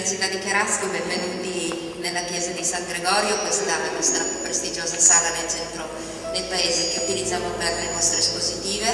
città di Cherasco, benvenuti nella chiesa di San Gregorio, questa è la nostra più prestigiosa sala nel centro del paese che utilizziamo per le nostre espositive.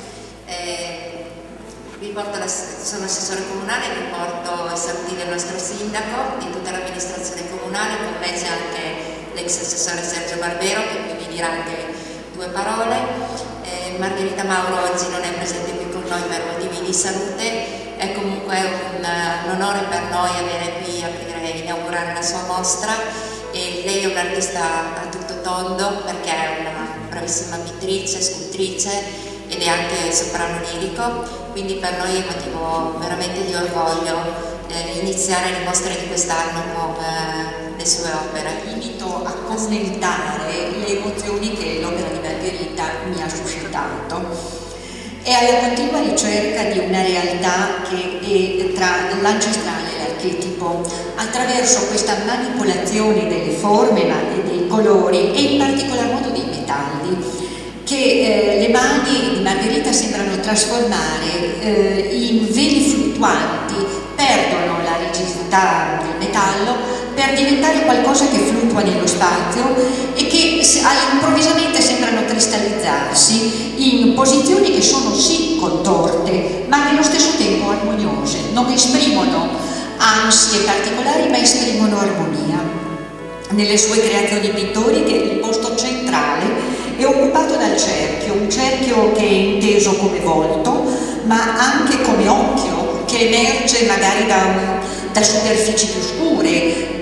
Sono assessore comunale, vi porto i saluti del nostro sindaco, di tutta l'amministrazione comunale, con me c'è anche l'ex assessore Sergio Barbero che qui vi dirà anche due parole. Margherita Mauro oggi non è presente qui con noi per motivi di salute, è comunque un onore per noi avere qui, inaugurare la sua mostra, e lei è un'artista a tutto tondo perché è una bravissima pittrice, scultrice ed è anche soprano lirico, quindi per noi è motivo veramente di orgoglio iniziare le mostre di quest'anno con le sue opere. Invito a commentare le emozioni che l'opera di Margherita mi ha suscitato. È alla continua ricerca di una realtà che è tra l'ancestrale e l'archetipo, attraverso questa manipolazione delle forme e dei colori e in particolar modo dei metalli, che le mani di Margherita sembrano trasformare in veli fluttuanti, perdono la rigidità del metallo per diventare qualcosa che fluttua nello spazio e che improvvisamente sembrano cristallizzarsi in posizioni che sono sì contorte ma nello stesso tempo armoniose, non esprimono ansie particolari ma esprimono armonia. Nelle sue creazioni pittoriche il posto centrale è occupato dal cerchio, un cerchio che è inteso come volto ma anche come occhio che emerge magari da superfici più scure,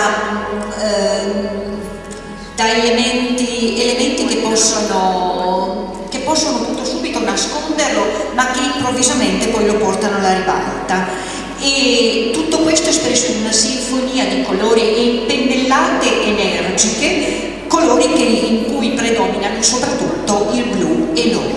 da elementi che possono tutto subito nasconderlo ma che improvvisamente poi lo portano alla ribalta, e tutto questo espresso in una sinfonia di colori e in pennellate energiche, colori in cui predominano soprattutto il blu e l'oro.